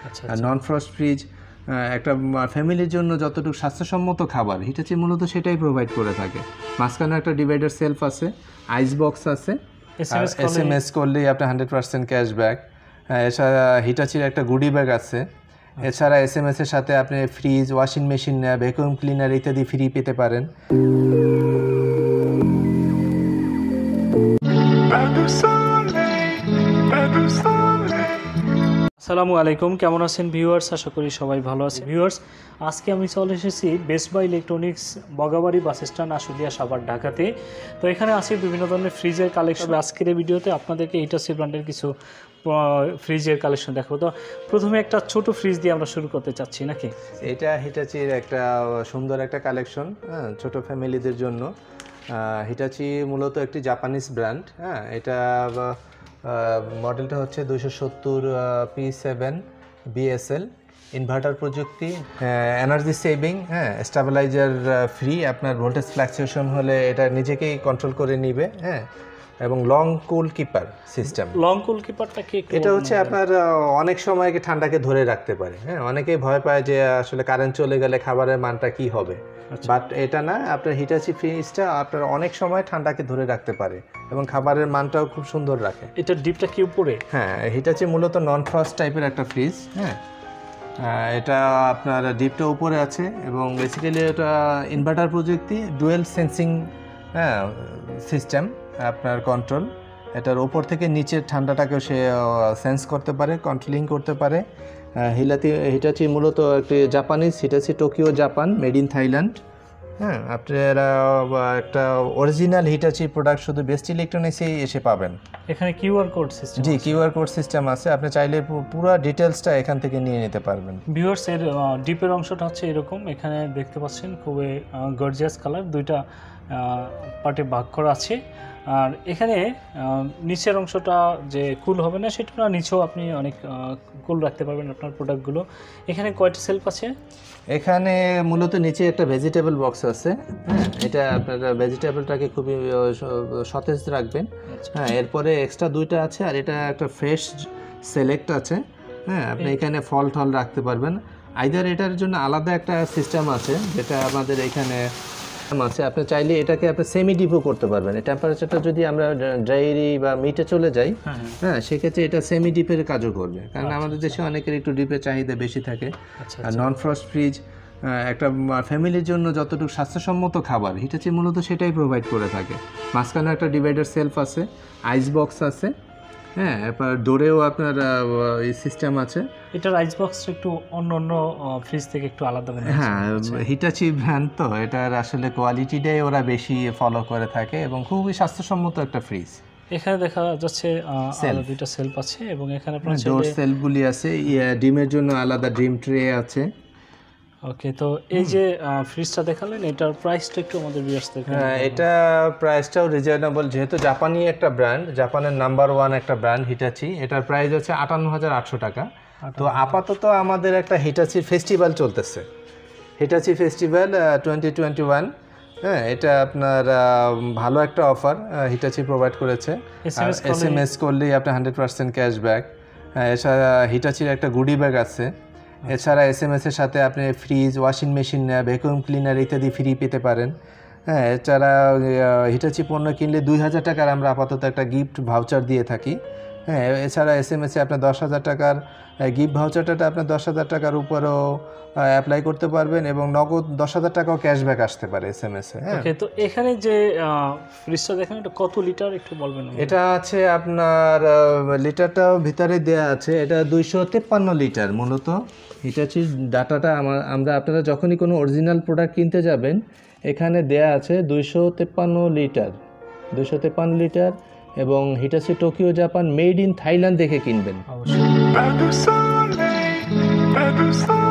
আর নন frost fridge একটা ফ্যামিলির জন্য যতটুকু স্বাস্থ্যসম্মত খাবার হিটাচি মূলত সেটাই প্রোভাইড করে থাকে। মাঝখানে একটা ডিভাইডার সেলফ আছে, আইস বক্স আছে, SMS করলেই আপনার 100% ক্যাশব্যাক। এছাড়া হিটাচির একটা গুডি ব্যাগ আছে। এছাড়া SMS এর সাথে আপনি fridge, washing machine, vacuum cleaner ইত্যাদি ফ্রি পেতে পারেন। আসসালামু আলাইকুম, কেমন আছেন ভিউয়ার্স? আশা করি সবাই ভালো আছে। ভিউয়ার্স, আজকে আমি চলে এসেছি best buy electronics Bagabari bus stand, Ashulia, Savar, ঢাকাতে। তো এখানে আছে বিভিন্ন ধরনের ফ্রিজের কালেকশন। আজকের এই ভিডিওতে আপনাদেরকে হিটাচি ব্র্যান্ডের কিছু ফ্রিজের কালেকশন দেখাবো। তো প্রথমে একটা ছোট ফ্রিজ দিয়ে আমরা শুরু করতে চাচ্ছি নাকি? এটা হিটাচির একটা সুন্দর একটা কালেকশন, ছোট ফ্যামিলিদের জন্য। হিটাচি মূলত একটি জাপানিজ ব্র্যান্ড। এটা মডেলটা হচ্ছে 270P7BSL, ইনভার্টার প্রযুক্তি, এনার্জি সেভিং, স্টেবিলাইজার ফ্রি। আপনার ভোল্টেজ ফ্লাকচুয়েশন হলে এটা নিজেকেই কন্ট্রোল করে নিবে, এবং long cool keeper system. Long cool কিপারটা কি? এটা হচ্ছে আপনার অনেক সময় ঠান্ডাকে ধরে রাখতে পারে। অনেকেই ভয় পায় যে আসলে কারেন্ট চলে গেলে খাবারের মানটা কি হবে, বাট এটা না। আপনার হিটাচি ফ্রিজটা আপনার অনেক সময় ঠান্ডাকে ধরে রাখতে পারে এবং খাবারের মানটাও খুব সুন্দর রাখে। এটা ডিপটা কি উপরে? হিটাচি মূলত নন ফ্রস্ট টাইপের একটা ফ্রিজ। এটা আপনার ডিপটা উপরে আছে এবং বেসিক্যালি এটা ইনভার্টার প্রযুক্তি, ডুয়েল সেন্সিং সিস্টেম আপনার কন্ট্রোল। এটার ওপর থেকে নিচের ঠান্ডাটাকেও সে সেন্স করতে পারে, কন্ট্রোলিং করতে পারে। হিটাচি মূলত একটি Japanese, Hitachi Tokyo Japan, made in Thailand. আপনারা একটা অরিজিনাল হিটাচি প্রোডাক্ট শুধু বেস্ট ইলেকট্রনিক্সেই এসে পাবেন। এখানে কিউআর কোড সিস্টেম? জি, কিউআর কোড সিস্টেম আছে। আপনি চাইলে পুরো ডিটেলসটা এখান থেকে নিয়ে নিতে পারবেন। ভিউয়ার্স, এর ডিপের অংশটা হচ্ছে এরকম। এখানে দেখতে পাচ্ছেন খুবই গর্জিয়াস কালার, দুইটা পার্টে ভাগ করা আছে। আর এখানে নিচের অংশটা যে কুল হবে না, সেটা নিচেও আপনি অনেক কুল রাখতে পারবেন আপনার প্রোডাক্টগুলো। এখানে কয়টা সেলফ আছে? এখানে মূলত নিচে একটা ভেজিটেবল বক্স আছে। এটা আপনারা ভেজিটেবলটাকে খুবই সতেজ রাখবেন। এরপরে এক্সট্রা দুইটা আছে, আর এটা একটা ফ্রেশ সিলেক্ট আছে। আপনি এখানে ফল টল রাখতে পারবেন। আইদার এটার জন্য আলাদা একটা সিস্টেম আছে, যেটা আমাদের এখানে আছে। আপনি চাইলে এটাকে আপনি সেমি ডিপও করতে পারবেন। এই টেম্পারেচারটা যদি আমরা ড্রাইরি বা মিটে চলে যাই, সেক্ষেত্রে এটা সেমি ডিপের কাজও করবে, কারণ আমাদের দেশে অনেকের একটু ডিপের চাহিদা বেশি থাকে। আর নন ফ্রস্ট ফ্রিজ একটা ফ্যামিলির জন্য যতটুকু স্বাস্থ্যসম্মত খাবার হিটাচি মূলত সেটাই প্রোভাইড করে থাকে। মাঝখানে একটা ডিভাইডার সেলফ আছে, আইস বক্স আছে, এরপর ডোরেও আপনার এই সিস্টেম আছে। এটার আইস বক্সটা একটু অন্য ফ্রিজ থেকে একটু আলাদা মনে হয়। হিটাচি ব্র্যান্ড তো, এটার আসলে কোয়ালিটিটাই ওরা বেশি ফলো করে থাকে এবং খুবই স্বাস্থ্যসম্মত একটা ফ্রিজ। এখানে দেখা যাচ্ছে দুইটা সেলফ আছে এবং এখানে আপনার ডোর সেলফগুলি আছে। ডিমের জন্য আলাদা ডিম ট্রে আছে। ওকে, তো এই যে ফ্রিজটা দেখালেন, এটার প্রাইসটা একটু আমাদের ভিউয়ার্সদের? এটা প্রাইসটাও রিজনেবল, যেহেতু জাপানি একটা ব্র্যান্ড, জাপানের নাম্বার 1 একটা ব্র্যান্ড হিটাচি। এটার প্রাইস হচ্ছে 58,800 টাকা। তো আপাতত আমাদের একটা হিটাচির ফেস্টিভ্যাল চলতেছে, হিটাচি ফেস্টিভ্যাল 2021। এটা আপনার ভালো একটা অফার হিটাচি প্রোভাইড করেছে। SMS করলেই আপনি 100% ক্যাশব্যাক। এছাড়া হিটাচির একটা গুডি ব্যাগ আছে। এছাড়া SMS এর সাথে আপনি fridge, washing machine, vacuum cleaner ইত্যাদি ফ্রি পেতে পারেন। এছাড়া হিটাচি পণ্য কিনলে 2000 টাকার আমরা আপাতত একটা গিফট ভাউচার দিয়ে থাকি। এছাড়া SMS-এ আপনার 10,000 টাকার গিফট ভাউচারটা আপনার 10,000 টাকার উপরেও অ্যাপ্লাই করতে পারবেন এবং নগদ 10,000 টাকাও ক্যাশব্যাক আসতে পারে SMS-এ। ওকে, তো এখানে যে ফ্রিজটা দেখেন, এটা কত লিটার একটু বলবেন? এটা আছে আপনার লিটারটাও ভিতরে দেয়া আছে। এটা 253 লিটার। মূলত হিটাচির ডাটাটা আমরা আপনারা যখনই কোনো অরিজিনাল প্রোডাক্ট কিনতে যাবেন, এখানে দেয়া আছে 253 লিটার, 253 লিটার। এবং Hitachi Tokyo Japan, made in Thailand দেখে কিনবেন অবশ্যই।